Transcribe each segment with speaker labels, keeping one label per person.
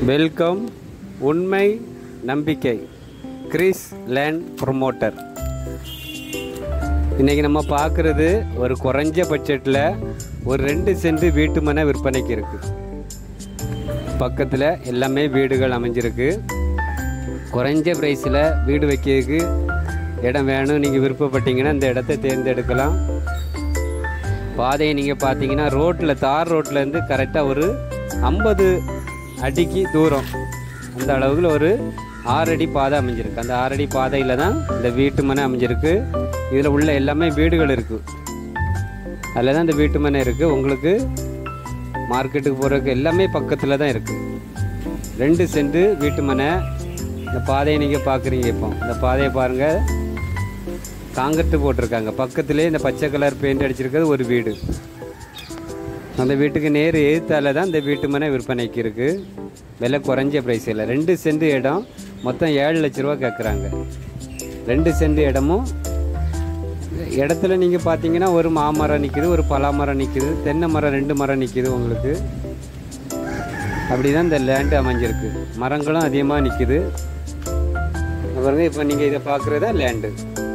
Speaker 1: Welcome. உண்மை நம்பிக்கை Chris land promoter. இன்றைக்கி நம்ம பார்க்குறது ஒரு குறைஞ்ச பட்ஜெட்டில் ஒரு 2 சென்ட் வீட்டு மனை விற்பனைக்கு இருக்குது. பக்கத்தில் எல்லாமே வீடுகள் அமைஞ்சிருக்கு. குறைஞ்ச ப்ரைஸில் வீடு வைக்கிறதுக்கு இடம் வேணும். நீங்கள் விருப்பப்பட்டீங்கன்னா இந்த இடத்த தேர்ந்தெடுக்கலாம். பாதையை நீங்கள் பார்த்தீங்கன்னா தார் ரோட்லேருந்து கரெக்டாக ஒரு 50 அடிக்கு தூரம் அந்த அளவுக்கு ஒரு 6 அடி பாதை அமைஞ்சிருக்கு. அந்த 6 அடி பாதையில் தான் இந்த வீட்டு மனை அமைஞ்சிருக்கு. இதில் உள்ள எல்லாமே வீடுகள் இருக்குது. அதில் தான் இந்த வீட்டு மனை இருக்குது. உங்களுக்கு மார்க்கெட்டுக்கு போகிறதுக்கு எல்லாமே பக்கத்தில் தான் இருக்குது. 2 சென்ட் வீட்டு மனை. இந்த பாதையை நீங்கள் பார்க்குறீங்க. இப்போ இந்த பாதையை பாருங்கள், காங்கிரட்டு போட்டிருக்காங்க. பக்கத்துலேயே இந்த பச்சை கலர் பெயிண்ட் அடிச்சிருக்கிறது ஒரு வீடு. அந்த வீட்டுக்கு நேர் எதிர்த்தால தான் இந்த வீட்டு மனை விற்பனைக்கு இருக்குது. விலை குறைஞ்ச ப்ரைஸ் இல்லை. 2 சென்ட் இடம் மொத்தம் 7 லட்ச ரூபா கேட்குறாங்க. 2 சென்ட் இடமும் இடத்துல நீங்கள் பார்த்தீங்கன்னா ஒரு மாமரம் நிற்கிது, ஒரு பலாமரம் நிற்கிது, தென்னை மரம் 2 மரம் நிற்கிது. உங்களுக்கு அப்படி தான் இந்த லேண்டு அமைஞ்சிருக்கு. மரங்களும் அதிகமாக நிற்கிது. பாருங்க, இப்போ நீங்கள் இதை பார்க்குறதா லேண்டு.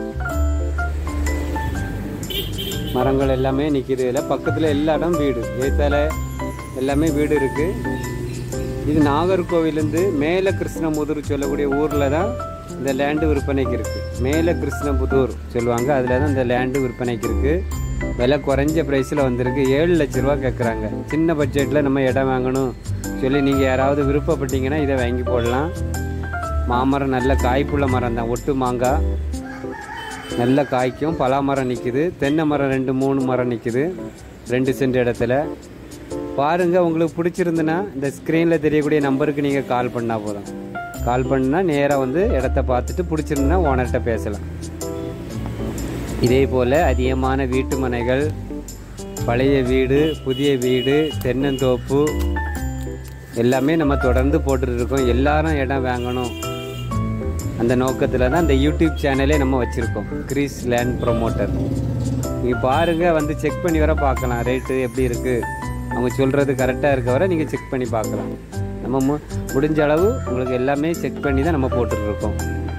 Speaker 1: மரங்கள் எல்லாமே நிற்கிது. இல்லை பக்கத்தில் எல்லா இடம் வீடு, ஏத்தால எல்லாமே வீடு இருக்குது. இது நாகர்கோவிலேருந்து மேலே கிருஷ்ணமுதூர் சொல்லக்கூடிய ஊரில் தான் இந்த லேண்டு விற்பனைக்கு இருக்குது. மேலே கிருஷ்ணமுதூர் சொல்லுவாங்க, அதில் தான் இந்த லேண்டு விற்பனைக்கு இருக்குது. விலை குறைஞ்ச ப்ரைஸில் வந்திருக்கு. 7 லட்ச ரூபா கேட்குறாங்க. சின்ன பட்ஜெட்டில் நம்ம இடம் வாங்கணும் சொல்லி நீங்கள் யாராவது விருப்பப்பட்டீங்கன்னா இதை வாங்கி போடலாம். மாமரம் நல்ல காய்ப்புள்ள மரம் தான். ஒட்டு மாங்காய் நல்ல காய்க்கும். பலாமரம் நிற்கிது, தென்னை மரம் 2-3 மரம் நிற்கிது 2 சென்ட் இடத்துல. பாருங்கள், உங்களுக்கு பிடிச்சிருந்துன்னா இந்த ஸ்க்ரீனில் தெரியக்கூடிய நம்பருக்கு நீங்கள் கால் பண்ணால் போதும். கால் பண்ணால் நேராக வந்து இடத்த பார்த்துட்டு பிடிச்சிருந்துன்னா ஓனர்கிட்ட பேசலாம். இதே போல் அதிகமான வீட்டு மனைகள், பழைய வீடு, புதிய வீடு, தென்னந்தோப்பு எல்லாமே நம்ம தொடர்ந்து போட்டுருக்கோம். எல்லாரும் இடம் வாங்கணும் அந்த நோக்கத்தில் தான் இந்த யூடியூப் சேனலே நம்ம வச்சுருக்கோம், கிறிஸ் லேண்ட் ப்ரொமோட்டர். நீங்கள் பாருங்கள், வந்து செக் பண்ணி வர பார்க்கலாம். ரேட்டு எப்படி இருக்குது, அவங்க சொல்கிறது கரெக்டாக இருக்க வரை நீங்கள் செக் பண்ணி பார்க்கலாம். நம்ம முடிஞ்ச அளவு உங்களுக்கு எல்லாமே செக் பண்ணி தான் நம்ம போட்டுட்ருக்கோம்.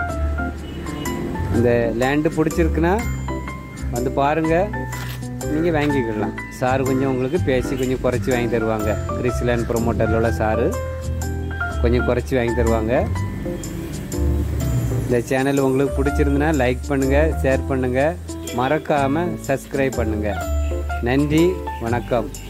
Speaker 1: இந்த லேண்டு பிடிச்சிருக்குன்னா வந்து பாருங்கள், நீங்கள் வாங்கிக்கலாம். சார் கொஞ்சம் உங்களுக்கு பேசி கொஞ்சம் குறைச்சி வாங்கி தருவாங்க. கிறிஸ் லேண்ட் ப்ரொமோட்டரில் உள்ள சாரு கொஞ்சம் குறைச்சி வாங்கி தருவாங்க. இந்த சேனல் உங்களுக்கு பிடிச்சிருந்துன்னா லைக் பண்ணுங்கள், ஷேர் பண்ணுங்கள், மறக்காமல் சப்ஸ்கிரைப் பண்ணுங்கள். நன்றி, வணக்கம்.